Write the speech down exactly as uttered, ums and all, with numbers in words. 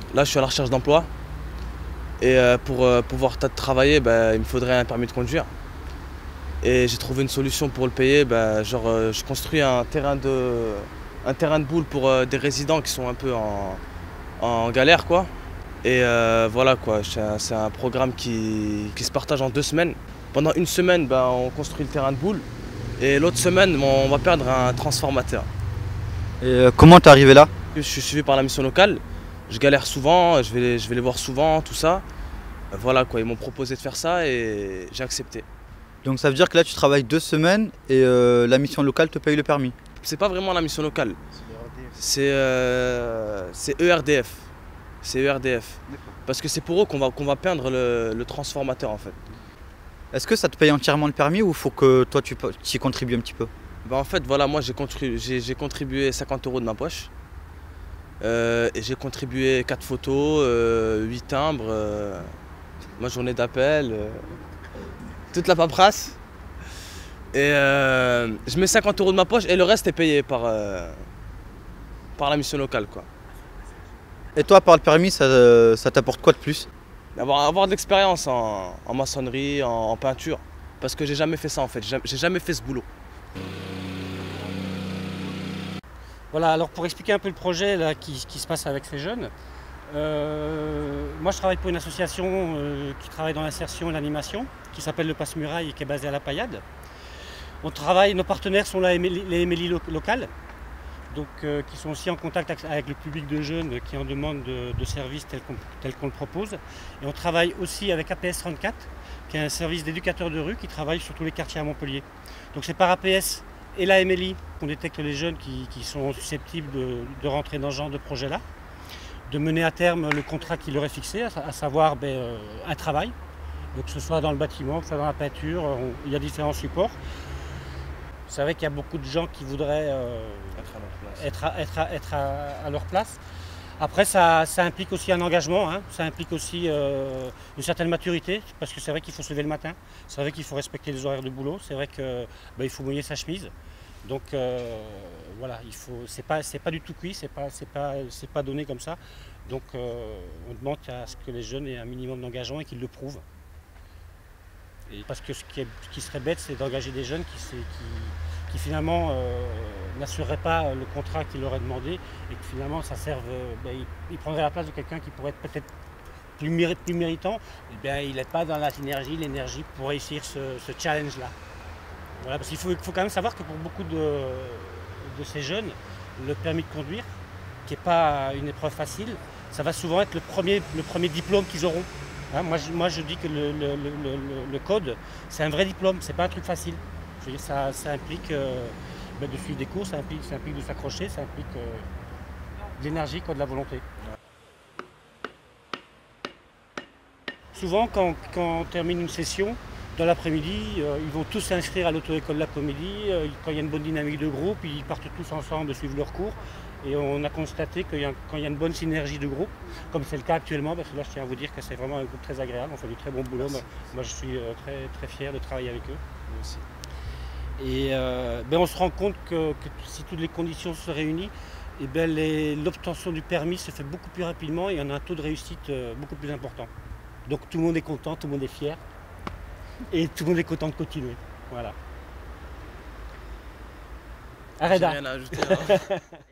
Là, je suis à la recherche d'emploi. Et euh, pour euh, pouvoir travailler, bah, il me faudrait un permis de conduire. Et j'ai trouvé une solution pour le payer. Bah, genre, euh, je construis un terrain de, un terrain de boule pour euh, des résidents qui sont un peu en, en galère, quoi. Et euh, voilà, quoi. C'est un, un programme qui, qui se partage en deux semaines. Pendant une semaine, bah, on construit le terrain de boule. Et l'autre semaine, on va perdre un transformateur. Et euh, comment t'es arrivé là? Je suis suivi par la mission locale. Je galère souvent, je vais, les, je vais les voir souvent, tout ça. Voilà quoi, ils m'ont proposé de faire ça et j'ai accepté. Donc ça veut dire que là tu travailles deux semaines et euh, la mission locale te paye le permis? C'est pas vraiment la mission locale. C'est euh, E R D F. C'est E R D F. Parce que c'est pour eux qu'on va, qu'on va peindre le, le transformateur en fait. Est-ce que ça te paye entièrement le permis ou faut que toi tu y contribues un petit peu? Bah en fait voilà, moi j'ai contribué, contribué cinquante euros de ma poche. Euh, et j'ai contribué quatre photos, euh, huit timbres, euh, ma journée d'appel, euh, toute la paperasse. Et euh, je mets cinquante euros de ma poche et le reste est payé par, euh, par la mission locale, quoi. Et toi, par le permis, ça, ça t'apporte quoi de plus? Avoir, avoir de l'expérience en, en maçonnerie, en, en peinture. Parce que j'ai jamais fait ça en fait, j'ai jamais fait ce boulot. Voilà, alors pour expliquer un peu le projet là, qui, qui se passe avec ces jeunes, euh, moi je travaille pour une association euh, qui travaille dans l'insertion et l'animation, qui s'appelle le Passe-Muraille et qui est basée à La Paillade. On travaille, nos partenaires sont la, les M L I lo locales, donc, euh, qui sont aussi en contact avec le public de jeunes qui en demandent de, de services tels qu'on tel qu'on le propose. Et on travaille aussi avec A P S trente-quatre, qui est un service d'éducateurs de rue qui travaille sur tous les quartiers à Montpellier. Donc c'est par A P S et la M L I qu'on détecte les jeunes qui, qui sont susceptibles de, de rentrer dans ce genre de projet-là, de mener à terme le contrat qui leur est fixé, à, à savoir ben, euh, un travail, donc que ce soit dans le bâtiment, que ce soit dans la peinture, on, il y a différents supports. C'est vrai qu'il y a beaucoup de gens qui voudraient euh, être, à leur place. être, à, être, à, être à, à leur place. Après, ça, ça implique aussi un engagement, hein. Ça implique aussi euh, une certaine maturité, parce que c'est vrai qu'il faut se lever le matin, c'est vrai qu'il faut respecter les horaires de boulot, c'est vrai qu'il bah, faut mouiller sa chemise. Donc euh, voilà, il faut, c'est pas, c'est pas du tout cuit, c'est pas, c'est pas, c'est pas donné comme ça. Donc euh, on demande à ce que les jeunes aient un minimum d'engagement et qu'ils le prouvent. Et parce que ce qui, est, ce qui serait bête, c'est d'engager des jeunes qui, qui, qui finalement euh, n'assureraient pas le contrat qui leur est demandé et que finalement ça serve, euh, ben, ils, ils prendraient la place de quelqu'un qui pourrait être peut-être plus, méri plus méritant. Et bien, il n'est pas dans la synergie, l'énergie pour réussir ce, ce challenge-là. Voilà, parce qu'il faut, faut quand même savoir que pour beaucoup de, de ces jeunes, le permis de conduire, qui n'est pas une épreuve facile, ça va souvent être le premier, le premier diplôme qu'ils auront. Hein, moi, je, moi je dis que le, le, le, le code, c'est un vrai diplôme, c'est pas un truc facile. Je veux dire, ça, ça implique euh, ben de suivre des cours, ça implique, ça implique de s'accrocher, ça implique euh, de l'énergie, de la volonté. Souvent, quand, quand on termine une session, dans l'après-midi, euh, ils vont tous s'inscrire à l'auto-école l'après-midi. Euh, quand il y a une bonne dynamique de groupe, ils partent tous ensemble suivre leurs cours. Et on a constaté que quand il y a une bonne synergie de groupe, comme c'est le cas actuellement, parce que là je tiens à vous dire que c'est vraiment un groupe très agréable, on fait du très bon boulot. Moi, moi je suis euh, très, très fier de travailler avec eux. Moi aussi. Et euh, ben on se rend compte que, que si toutes les conditions se réunissent, ben l'obtention du permis se fait beaucoup plus rapidement et on a un taux de réussite euh, beaucoup plus important. Donc tout le monde est content, tout le monde est fier. Et tout le monde est content de continuer. Voilà. Arrête. J'ai rien à ajouter.